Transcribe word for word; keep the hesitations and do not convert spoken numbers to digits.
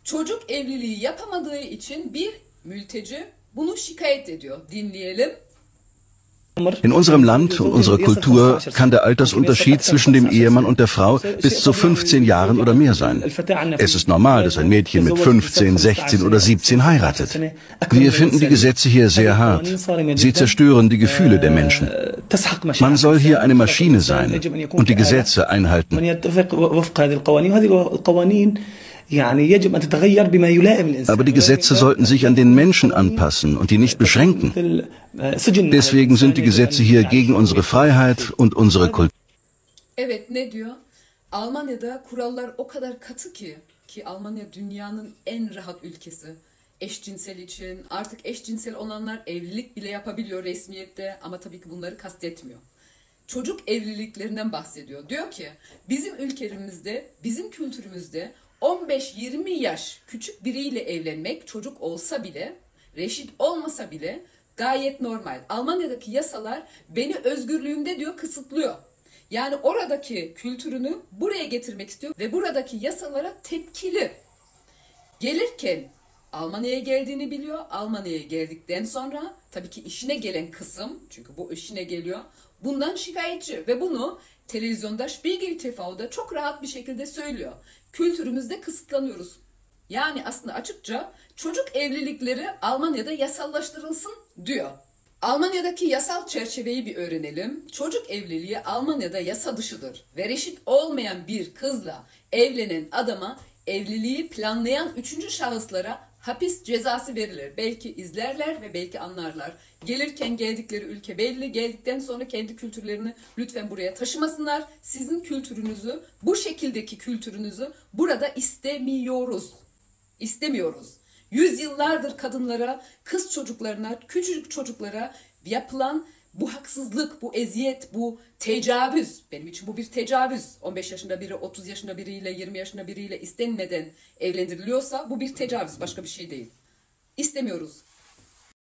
Çocuk evliliği yapamadığı için bir mülteci bunu şikayet ediyor. Dinleyelim. In unserem Land und unserer Kultur kann der Altersunterschied zwischen dem Ehemann und der Frau bis zu fünfzehn Jahren oder mehr sein. Es ist normal, dass ein Mädchen mit fünfzehn, sechzehn oder siebzehn heiratet. Wir finden die Gesetze hier sehr hart. Sie zerstören die Gefühle der Menschen. Man soll hier eine Maschine sein und die Gesetze einhalten. Aber die Gesetze sollten sich an den Menschen anpassen und die nicht beschränken. Deswegen sind die Gesetze hier gegen unsere Freiheit und unsere Kultur. Evet, ne diyor? Almanya'da kurallar o kadar katı ki ki Almanya dünyanın en rahat ülkesi. Eşcinsel için artık eşcinsel olanlar evlilik bile yapabiliyor resmiyette ama tabii ki bunları kastetmiyor. Çocuk evliliklerinden bahsediyor. Diyor ki bizim ülkemizde, bizim kültürümüzde on beş yirmi yaş küçük biriyle evlenmek, çocuk olsa bile, reşit olmasa bile gayet normal. Almanya'daki yasalar beni özgürlüğümde diyor kısıtlıyor. Yani oradaki kültürünü buraya getirmek istiyor ve buradaki yasalara tepkili. Gelirken Almanya'ya geldiğini biliyor. Almanya'ya geldikten sonra tabii ki işine gelen kısım, çünkü bu işine geliyor, bundan şikayetçi ve bunu televizyonda Spiegel T V'da çok rahat bir şekilde söylüyor. Kültürümüzde kısıtlanıyoruz. Yani aslında açıkça çocuk evlilikleri Almanya'da yasallaştırılsın diyor. Almanya'daki yasal çerçeveyi bir öğrenelim. Çocuk evliliği Almanya'da yasa dışıdır ve reşit olmayan bir kızla evlenen adama evliliği planlayan üçüncü şahıslara hapis cezası verilir. Belki izlerler ve belki anlarlar. Gelirken geldikleri ülke belli. Geldikten sonra kendi kültürlerini lütfen buraya taşımasınlar. Sizin kültürünüzü, bu şekildeki kültürünüzü burada istemiyoruz. İstemiyoruz. Yüzyıllardır kadınlara, kız çocuklarına, küçücük çocuklara yapılan bu haksızlık, bu eziyet, bu tecavüz. Benim için bu bir tecavüz. on beş yaşında biri, otuz yaşında biriyle, yirmi yaşında biriyle istenmeden evlendiriliyorsa bu bir tecavüz, başka bir şey değil. İstemiyoruz.